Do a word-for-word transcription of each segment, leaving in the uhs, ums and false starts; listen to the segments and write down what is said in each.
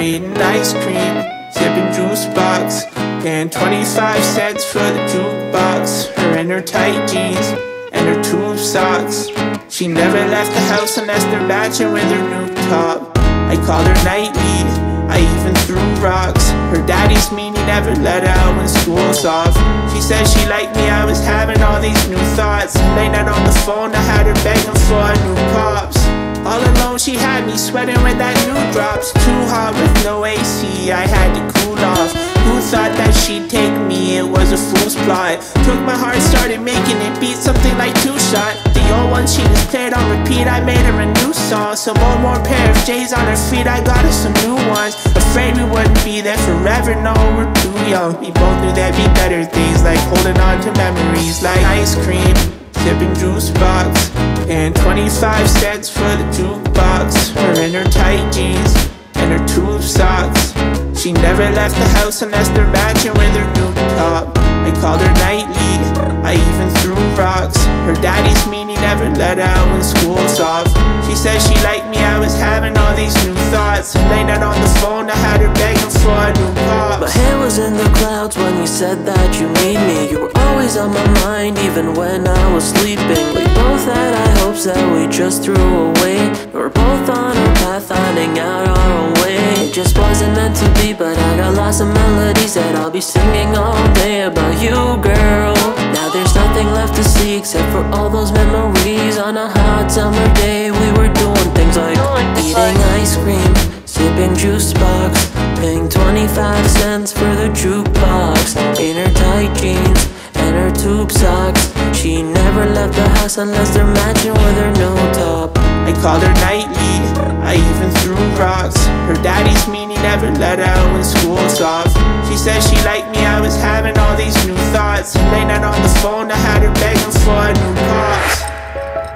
eating ice cream, sipping juice box, paying twenty-five cents for the jukebox. Her in her tight jeans and her tube socks. She never left the house unless they're matching with her new top. I called her nightly, I even threw rocks. Her daddy's mean, he never let her out when school's off. She said she liked me, I was having all these new thoughts. Late night on the phone, I had her begging for a new pops. All alone she had me sweating when that new drops. Too hot with no A C, I had to cool off. Who thought that she'd take me? It was a fool's plot. Took my heart, started making it beat something like Two Shot. The old one she just played on repeat, I made her a new song. Some one more pair of J's on her feet, I got her some new ones. Afraid we wouldn't be there forever, no, we're too young. We both knew there'd be better things, like holding on to memories, like ice cream, sipping juice box, and twenty-five cents for the jukebox. Her in her tight jeans and her tube socks. She never left the house unless they're matching with her new top. I called her nightly, I even threw rocks. Her daddy's mean, he never let her out when school's off. She said she liked me, I was having all these new thoughts. Late night on the phone, I had her begging for a new pop. My head was in the clouds when you said that you need me. You were always on my mind, even when I was sleeping. We both had high hopes that we just threw away. We were both on our path, finding out our own way. It just wasn't meant to be, but I got lots of melodies that I'll be singing all day about you, girl. Now there's nothing left to see except for all those memories. On a hot summer day, we were doing things like eating ice cream, sipping juice box, paying twenty-five cents for the jukebox. In her tight jeans and her tube socks. She never left the house unless they're matching with her new top. I called her nightly, I even threw rocks. Her daddy's mean, he never let her out when school's off. She said she liked me, I was having all these new thoughts. Late night on the phone, I had her begging for a new pops.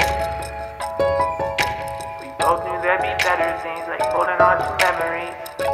We both knew there'd be better things, like holding on to memories.